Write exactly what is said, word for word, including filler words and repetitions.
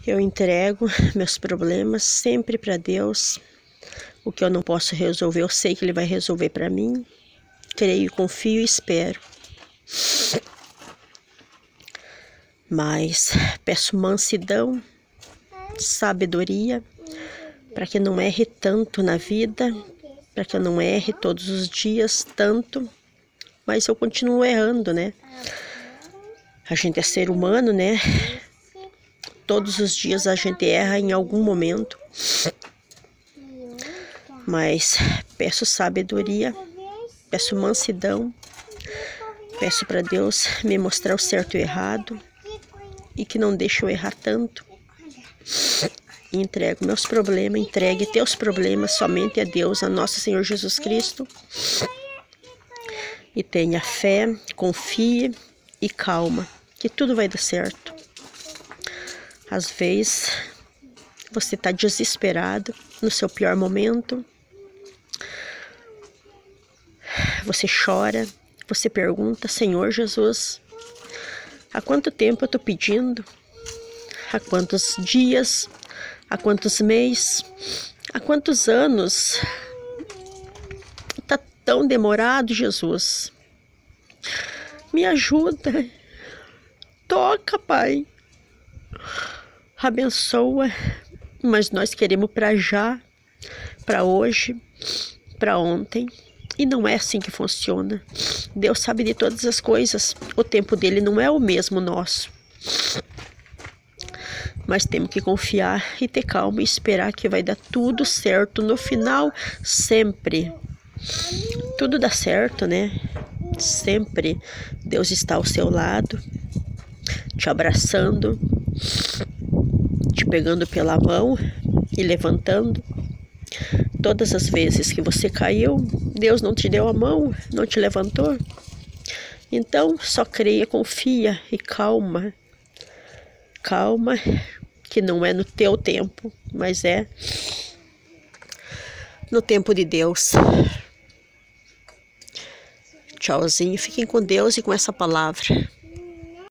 Eu entrego meus problemas sempre para Deus. O que eu não posso resolver, eu sei que Ele vai resolver para mim. Creio, confio e espero. Mas peço mansidão, sabedoria, para que eu não erre tanto na vida, para que eu não erre todos os dias tanto, mas eu continuo errando, né? A gente é ser humano, né? Todos os dias a gente erra em algum momento, mas peço sabedoria, peço mansidão, peço para Deus me mostrar o certo e o errado e que não deixe eu errar tanto. E entrego meus problemas, entregue teus problemas somente a Deus, a nosso Senhor Jesus Cristo. E tenha fé, confie e calma, que tudo vai dar certo. Às vezes, você está desesperado no seu pior momento. Você chora, você pergunta, Senhor Jesus, há quanto tempo eu estou pedindo? Há quantos dias? Há quantos meses? Há quantos anos? Está tão demorado, Jesus. Me ajuda. Toca, Pai. Abençoa. Mas nós queremos para já, para hoje, para ontem. E não é assim que funciona. Deus sabe de todas as coisas. O tempo dele não é o mesmo nosso. Mas temos que confiar e ter calma e esperar que vai dar tudo certo. No final, sempre. Tudo dá certo, né? Sempre Deus está ao seu lado, te abraçando, te pegando pela mão e levantando. Todas as vezes que você caiu, Deus não te deu a mão, não te levantou. Então, só creia, confia e calma. Calma, que não é no teu tempo, mas é no tempo de Deus. Tchauzinho, fiquem com Deus e com essa palavra.